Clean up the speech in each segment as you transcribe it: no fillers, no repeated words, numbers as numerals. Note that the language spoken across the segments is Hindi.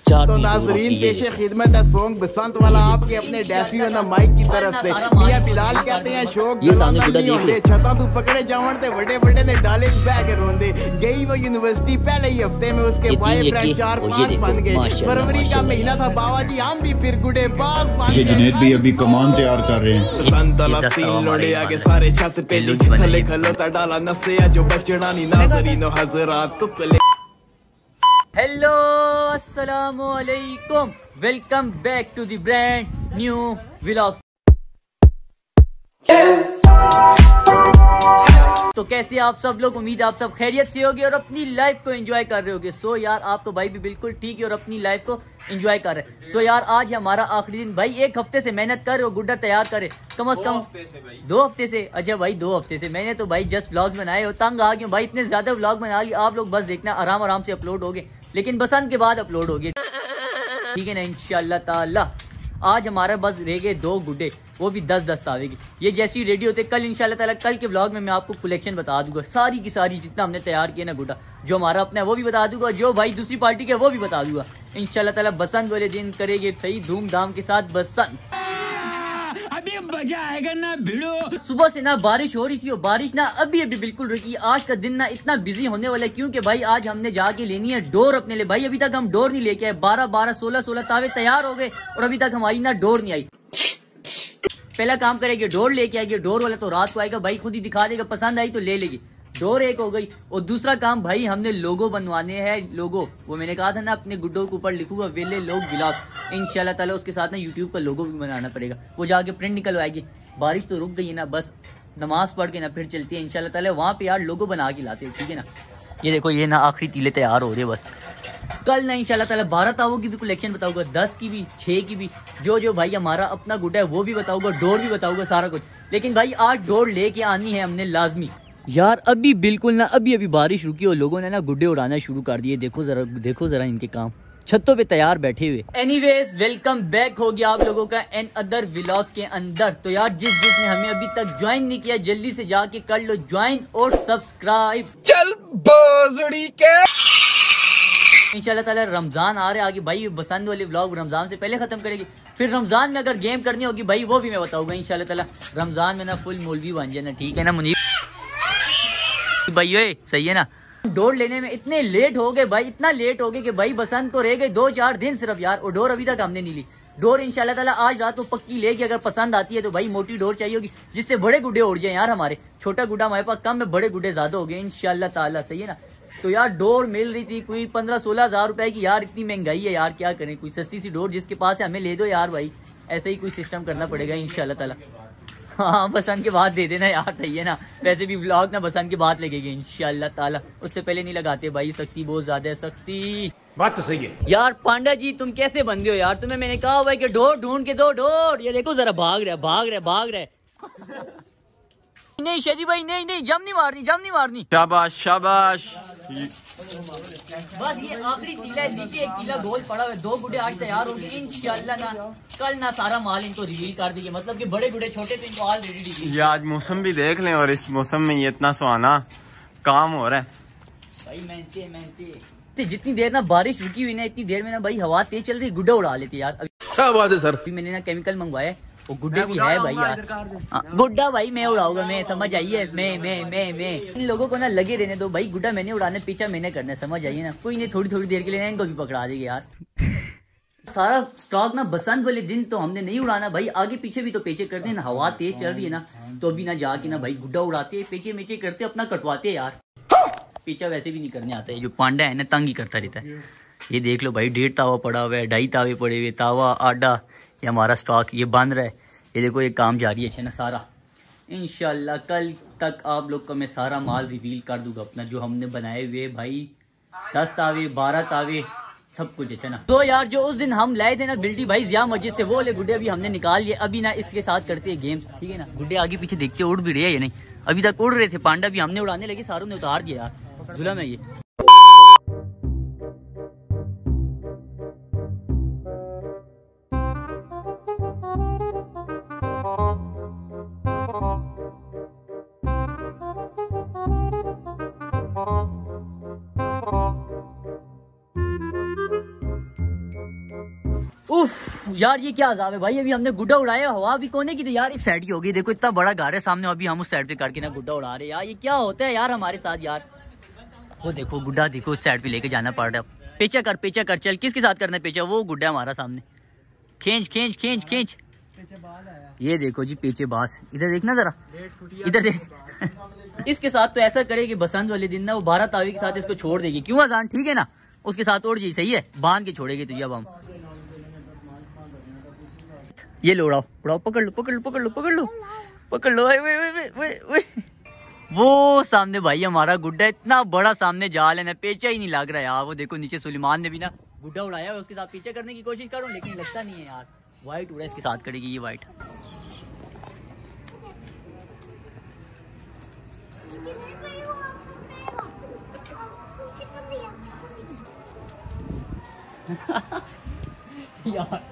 तो नाजरीन पेशे खिदमत है सॉन्ग बसंत वाला आपके अपने डैफी और माइक की तरफ से। मियां बिलाल कहते हैं शौक नहीं होंदे छता तू पकड़े जावन ते बड़े बड़े ने डाले बैग रोंदे। गई वो यूनिवर्सिटी पहले ही हफ्ते में उसके बॉयफ्रेंड 4-5 बन गए। फरवरी का महीना था बाबा जी हम भी फिर गुडे बाज बन गए। जुनैद भी अभी कमान तैयार कर रहे हैं। बसंत वाला सीन लोड़े आगे सारे छत पे जी थले खलोता डाला नसे जो बचना नहीं नाजरीन हजरात तो हेलो अस्सलामु अलैकुम, welcome back to the brand new vlog. तो कैसे आप सब लोग, उम्मीद आप सब खैरियत से होगी और अपनी लाइफ को एंजॉय कर रहे होगे। सो यार आप तो भाई भी बिल्कुल ठीक है और अपनी लाइफ को एंजॉय कर रहे हैं। सो यार आज हमारा आखिरी दिन भाई, एक हफ्ते से मेहनत कर रहे हो, गुड्डा तैयार करे कम से कम 2 हफ्ते से। अच्छा भाई 2 हफ्ते से मैंने तो भाई जस्ट व्लॉग्स बनाए हो, तंग आ गया भाई, इतने ज्यादा व्लॉग बना लिए। आप लोग बस देखना आराम आराम से अपलोड हो गए, लेकिन बसंत के बाद अपलोड हो गए, ठीक है ना इंशाल्लाह ताला। आज हमारा बस रह गए 2 गुड्डे, वो भी 10-10 आवेगी। ये जैसी रेडी होते कल इंशाल्लाह ताला, कल के व्लॉग में मैं आपको कलेक्शन बता दूंगा सारी की सारी, जितना हमने तैयार किया ना गुड्डा, जो हमारा अपना है वो भी बता दूंगा, जो भाई दूसरी पार्टी का वो भी बता दूंगा इंशाल्लाह ताला। बसंत वाले दिन करेंगे सही धूमधाम के साथ बसंत, अभी मजा आएगा ना भिड़ो। सुबह से ना बारिश हो रही थी और बारिश ना अभी बिल्कुल रुकी। आज का दिन ना इतना बिजी होने वाला है क्योंकि भाई आज हमने जाके लेनी है डोर अपने लिए। भाई अभी तक हम डोर नहीं लेके आए, 12-12 16-16 तावे तैयार हो गए और अभी तक हमारी ना डोर नहीं आई। पहला काम करेंगे डोर लेके आएंगे, डोर वाला तो रात को आएगा भाई, खुद ही दिखा देगा, पसंद आई तो ले लेगी। डोर एक हो गई और दूसरा काम भाई हमने लोगो बनवाने हैं। लोगो वो मैंने कहा था ना अपने गुड्डों के ऊपर लिखूंगा वेले लोग व्लॉग इंशाल्लाह ताला, उसके साथ ना यूट्यूब का लोगो भी बनाना पड़ेगा, वो जाके प्रिंट निकलवाएगी। बारिश तो रुक गई है ना, बस नमाज पढ़ के ना फिर चलती है इंशाल्लाह ताला, वहाँ पे यार लोगो बना के लाते हैं, ठीक है ना। ये देखो ये ना आखिरी तीले तैयार हो रहे बस। कल ना इंशाल्लाह ताला 12 तावों की भी कलेक्शन बताऊंगा, 10 की भी, 6 की भी, जो भाई हमारा अपना गुड्डा है वो भी बताऊंगा, डोर भी बताऊंगा, सारा कुछ। लेकिन भाई आज डोर लेके आनी है हमने लाजमी यार। अभी बिल्कुल ना अभी बारिश रुकी और लोगों ने ना गुड्डे उड़ाना शुरू कर दिए। देखो जरा इनके काम, छतों पे तैयार बैठे हुए। एनीवेज वेलकम बैक हो गया आप लोगों का एन अदर व्लॉग के अंदर। तो यार जिसने हमें अभी तक ज्वाइन नहीं किया जल्दी से जाके कर लो ज्वाइन और सब्सक्राइब। चल बोजड़ी के इंशाल्लाह ताला रमजान आ रहे आगे भाई, बसंत वाले व्लॉग रमजान से पहले खत्म करेगी। फिर रमजान में अगर गेम करनी होगी भाई वो भी मैं बताऊंगा इंशाल्लाह ताला। रमजान में ना फुल मौलवी बन जाना, ठीक है ना मुनीर भाई, सही है ना। डोर लेने में इतने लेट हो गए भाई, इतना लेट हो गए कि भाई बसंत को रह गए 2-4 दिन सिर्फ यार, और डोर अभी तक हमने नहीं ली। डोर इंशाल्लाह ताला आज रात को पक्की लेगी, अगर पसंद आती है तो भाई मोटी डोर चाहिए होगी जिससे बड़े गुड्डे उड़ जाए यार। हमारे छोटा गुड्डा हमारे पास कम है, बड़े गुड्डे ज्यादा हो गए इंशाल्लाह ताला, सही है ना। तो यार डोर मिल रही थी कोई 15-16 हज़ार रुपए की यार, इतनी महंगाई है यार, क्या करें। कोई सस्ती सी डोर जिसके पास है हमें ले दो यार भाई, ऐसे ही कोई सिस्टम करना पड़ेगा इंशाल्लाह ताला। हाँ बसंत के बाद दे देना यार, सही है ना। वैसे भी व्लॉग ना बसंत के बाद लगेगी इंशाल्लाह ताला, उससे पहले नहीं लगाते भाई, सख्ती बहुत ज्यादा है, सख्ती। बात तो सही है यार। पांडा जी तुम कैसे बन गए हो यार, तुम्हें मैंने कहा हुआ है कि डोर ढूंढ के दो डोर। ये देखो जरा भाग रहा नहीं शेदी भाई, नहीं जम नहीं मारनी। शाबाश बस ये आखिरी तीला है, नीचे एक तीला गोल पड़ा हुआ है। 2 गुड्डे आज तैयार होंगे इंशाल्लाह ना, कल ना सारा माल इनको रिवील कर देंगे, मतलब कि बड़े गुड्डे छोटे तो इनको आज रेडी। ये आज मौसम भी देख लें और इस मौसम में ये इतना सुहाना काम हो रहा है भाई। मेहनती जितनी देर ना बारिश रुकी हुई ना, इतनी देर में ना भाई हवा तेज चल रही, गुड्डा उड़ा लेती यार। क्या बात है सर, मैंने ना केमिकल मंगवाया, वो गुड्डे भी है भाई यार। गुड्डा भाई मैं उड़ाऊंगा, मैं समझ आइए। मैं इन लोगों को ना लगे रहने दो भाई, गुड्डा मैंने उड़ाने, पीछा मैंने करना, समझ आइए ना। कोई नहीं, थोड़ी देर के लिए इनको भी पकड़ा देंगे यार। सारा स्टॉक ना बसंत वाले दिन तो हमने नहीं उड़ाना भाई, आगे पीछे भी तो पेचे करते हैं ना, हवा तेज चल रही है ना, तो अभी ना जाके ना भाई गुड्डा उड़ाते हैं, पेचे मेचे करते अपना कटवाते यार। पीछा वैसे भी नहीं करने आता है, जो पांडा है ना तंग ही करता रहता है। ये देख लो भाई 1.5 तावा पड़ा हुआ है, 2.5 तावे पड़े हुए, तावा आडा, ये हमारा स्टॉक ये बन रहा है। ये देखो ये काम जारी है ना सारा। इंशाल्लाह कल तक आप लोग को मैं सारा माल रिवील कर दूंगा अपना, जो हमने बनाए हुए भाई 10 तावे 12 तावे सब कुछ है ना। तो यार जो उस दिन हम लाए थे ना बिल्डी भाई जिया मस्जिद से, वो वाले गुड्डे अभी हमने निकाल लिए। अभी ना इसके साथ करते हैं गेम्स, ठीक है ना। गुड्डे आगे पीछे देखते उड़ भी रहे हैं, ये नहीं अभी तक उड़ रहे थे। पांडा भी हमने उड़ाने लगे, सारों ने उतार दिया यार, जुल्म है ये। उफ यार ये क्या अजाब है भाई। अभी हमने गुड्डा उड़ाया, हवा भी कोने की थी यार। इस साइड की हो गई, देखो इतना बड़ा घर है सामने, अभी हम उस साइड पे करके ना गुड्डा उड़ा रहे यार। ये क्या होता है यार हमारे साथ यार। वो देखो गुड्डा, देखो उस साइड पे लेके जाना पड़ रहा है। पेचा कर चल। किसके साथ करना है पेचा? वो गुड्डा हमारा सामने। खींच। ये देखो जी पेचे बास। इधर देखना जरा, इधर देख। इसके साथ तो ऐसा करे कि बसंत वाले दिन ना वो 12 तावी के साथ इसको छोड़ देगी। क्यों अजान? ठीक है ना, उसके साथ उड़ जाइए, सही है, बांध के छोड़ेगी तुझे। अब हम ये लो उड़ाओ, पकड़ लो। वे। वो सामने भाई हमारा गुड्डा, इतना बड़ा सामने जाल है ना, पेचा ही नहीं लग रहा यार। वो देखो नीचे सुलेमान ने भी ना गुड्डा उड़ाया है, उसके साथ पीछे करने की कोशिश करो लेकिन लगता नहीं है यार। वाइट उड़ा इसके साथ करेगी ये वाइट। यार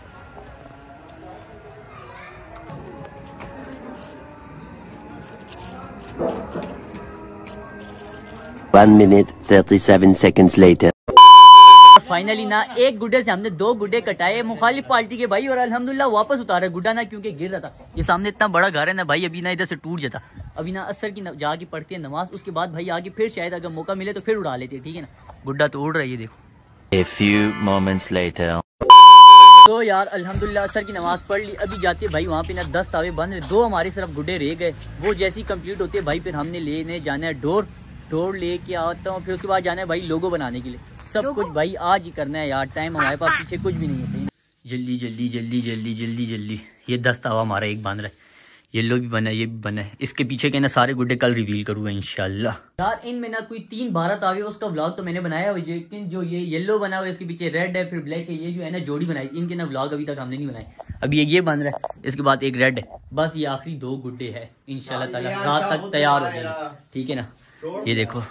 1 minute 37 seconds later. फाइनली ना एक गुड्डे से हमने 2 गुड्डे कटाए मुखालिफ पार्टी के भाई, और अल्हम्दुलिल्लाह वापस उतारा गुड्डा ना, क्योंकि गिर रहा था। ये सामने इतना बड़ा घर है ना भाई, अभी ना इधर से टूट जाता। अभी ना असर की जाके पढ़ती है नमाज, उसके बाद भाई आगे फिर शायद अगर मौका मिले तो फिर उड़ा लेते, ठीक है ना। गुड्डा तो उड़ रही है देखो। A few moments later. तो यार अल्हम्दुलिल्लाह असर की नमाज पढ़ ली। अभी जाते भाई वहाँ पे ना 10 तावे बंद रहे, 2 हमारी सिर्फ गुड्डे रह गए। वो जैसी कंप्लीट होती है भाई फिर हमने लेने जाना है डोर लेके आता हूँ। फिर उसके बाद जाना है भाई लोगो बनाने के लिए। सब कुछ भाई आज ही करना है यार, टाइम हमारे पास पीछे कुछ भी नहीं है। जल्दी। ये 10 तावा हमारा एक बांध रहा है, येलो भी बना है, ये भी बना है। इसके पीछे के ना सारे गुड्डे कल रिवील करूंगा इंशाल्लाह। यार इनमें ना कोई 3 12 तावे, उसका व्लॉग तो मैंने बनाया हुआ, लेकिन जो ये येलो बना हुआ है इसके पीछे रेड है, फिर ब्लैक है। ये जो है ना जोड़ी बनाई, इनके ना व्लॉग अभी तक हमने नहीं बनाए। अभी ये बन रहा है, इसके बाद एक रेड है, बस ये आखिरी 2 गुड्डे है इंशाल्लाह ताला रात तक तैयार हो जाएंगे, ठीक है ना। ये देखो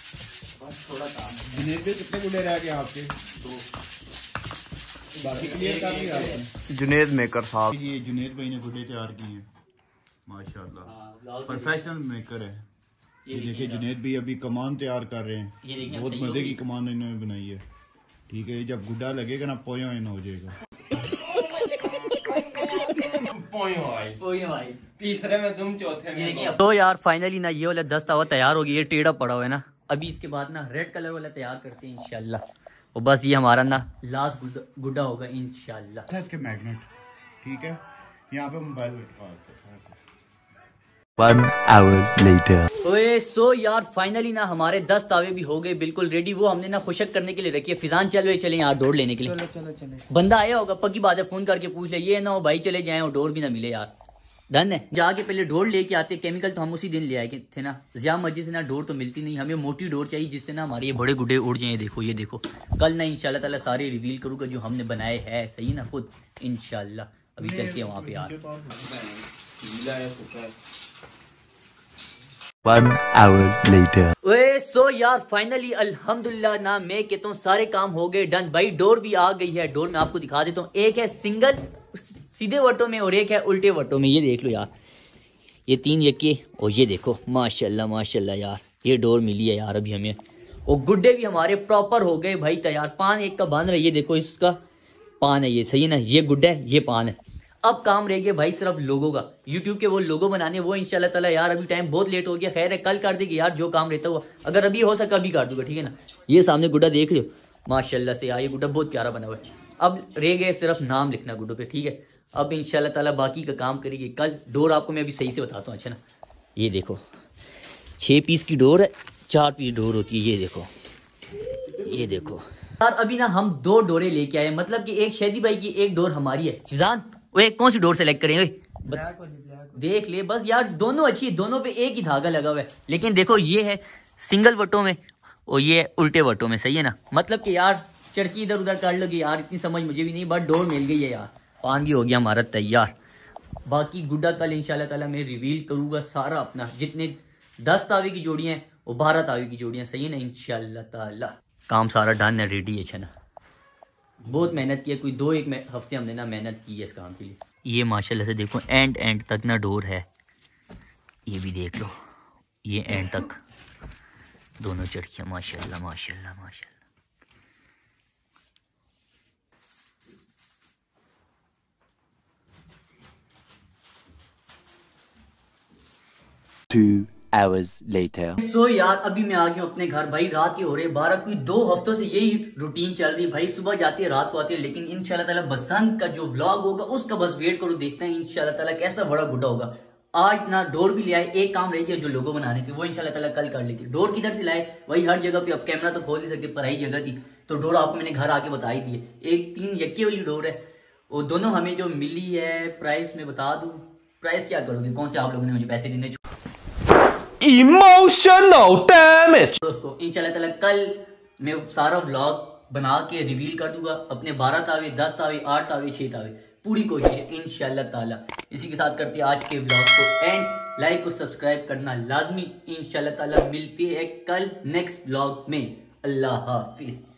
कितने गुड्डे रह गए आपके? 2 बाकी क्लियर कर दिया जुनेद मेकर साहब। ये जुनेद भाई ने गुड्डे तैयार किए हैं माशाल्लाह, प्रोफेशनल मेकर है। ये देखिए जुनेद भाई अभी कमान तैयार कर रहे हैं, बहुत मजे की कमान इन्होंने बनाई है, ठीक है। जब गुड्डा लगेगा ना पोया हो जाएगा। तीसरे में तुम चौथे में। तो यार फाइनली ना ये वाला 10 तावा तैयार हो गया, ये टेढ़ा पड़ा हुआ है ना। अभी इसके बाद ना रेड कलर वाला तैयार करते हैं इंशाल्लाह, और बस ये हमारा ना लास्ट गुड्डा होगा इंशाल्लाह। इसके मैग्नेट, ठीक है, यहाँ पे मोबाइल 1 hour later. ओए सो यार फाइनली ना हमारे 10 तावे भी हो गए बिल्कुल रेडी। वो हमने ना खुशक करने के लिए रखी है। फिजान चले यार डोर लेने के लिए। चलो बंदा आया होगा, पक्की बात है, फोन करके पूछ ले, ये ना हो भाई चले जाए और डोर भी ना मिले यार। डन है, जाके पहले डोर लेके आते। केमिकल तो हम उसी दिन ले आए थे ना, ज्यादा मर्जी से ना डोर तो मिलती नहीं, हमें मोटी डोर चाहिए जिससे ना हमारे ये बड़े गुड्डे उड़ जाए। ये देखो कल ना इंशाल्लाह ताला सारे रिवील करूंगा जो हमने बनाए हैं, सही ना खुद इंशाल्लाह। अभी चलते हैं वहाँ पे यार। 1 hour later. ओए सो यार फाइनली अल्हम्दुलिल्लाह ना मैं कहता हूँ सारे काम हो गए डन भाई। डोर भी आ गई है, डोर में आपको दिखा देता हूँ। एक है सिंगल सीधे वटों में और एक है उल्टे वटों में, ये देख लो यार, ये 3 यके। और ये देखो माशाल्लाह यार ये डोर मिली है यार अभी हमें। और गुड्डे भी हमारे प्रॉपर हो गए भाई तैयार। पान एक का बांध रहा है, ये देखो इसका पान है, ये सही है ना, ये गुड्डा है, ये पान है। अब काम रह गया भाई सिर्फ लोगों का, यूट्यूब के वो लोगो बनाने, वो इंशाल्लाह ताला यार अभी टाइम बहुत लेट हो गया। खैर है कल कर देगी यार, जो काम रहता हुआ, अगर अभी हो सका अभी कर दूंगा, ठीक है ना। ये सामने गुड्डा देख रहे हो माशाल्लाह से यार, ये गुड्डा बहुत प्यारा बना हुआ है। अब रह गए सिर्फ नाम लिखना गुड्डों पे, ठीक है। अब इंशाल्लाह ताला बाकी का काम करेगी कल। डोर आपको मैं अभी सही से बताता हूँ, अच्छा ना। ये देखो 6 पीस की डोर है, 4 पीस डोर होती है, ये देखो यार। अभी ना हम 2 डोरे लेके आए, मतलब कि एक शैदी भाई की, एक डोर हमारी है। फिजान वे कौन सी डोर सेलेक्ट करें? देख ले बस यार, दोनों अच्छी है, दोनों पे एक ही धागा लगा हुआ है। लेकिन देखो ये है सिंगल वटों में और ये उल्टे वटों में, सही है ना। मतलब कि यार चरखी इधर उधर कर लगी यार, इतनी समझ मुझे भी नहीं, बट डोर मिल गई है यार। पान भी हो गया हमारा तैयार। बाकी गुड्डा कल इंशाल्लाह ताला मैं रिवील करूंगा सारा अपना, जितने 10 तावे की जोड़ियां हैं और 12 तावे की जोड़ियां, सही है ना इंशाल्लाह ताला। काम सारा डन है, रेडी है, अच्छा ना। बहुत मेहनत की है, कोई 2-1 हफ्ते हमने ना मेहनत की है इस काम के लिए। ये माशाल्लाह से देखो एंड तक ना डोर है, ये भी देख लो, ये एंड तक दोनों चरखियाँ माशाल्लाह। 2 hours later. सो यार अभी मैं आ गया हूँ अपने घर भाई। रात के हो रहे 12, कोई 2 हफ्तों से यही रूटीन चल रही है भाई। सुबह जाती है रात को आती है। लेकिन इंशाल्लाह ताला बसंत का जो व्लॉग होगा उसका बस वेट करो, देखते हैं इंशाल्लाह ताला कैसा बड़ा गुड्डा होगा। आज ना डोर भी ले आए, एक काम रह गया जो लोगो बनाने थे वो इंशाल्लाह ताला कल कर लेंगे। डोर किधर से लाए वही हर जगह पे, अब कैमरा तो खोल नहीं सकते, पर आई जगह थी तो डोर आपको मैंने घर आके बता ही दी है। एक 3 यक्के वाली डोर है, वो दोनों हमें जो मिली है प्राइस में बता दूं। प्राइस क्या करोगे, कौन से आप लोगों ने मुझे पैसे देने Emotional damage. दोस्तों इंशाल्लाह ताला कल मैं सारा व्लॉग बना के रिवील कर दूंगा। अपने 12 तावे, 10 तावे, 8 तावे, 6 तावे, पूरी कोशिश है इंशाल्लाह ताला। इसी के साथ करते हैं आज के व्लॉग को एंड। लाइक और सब्सक्राइब करना लाजमी। इंशाल्लाह ताला मिलती है कल नेक्स्ट व्लॉग में। अल्लाह हाफिज।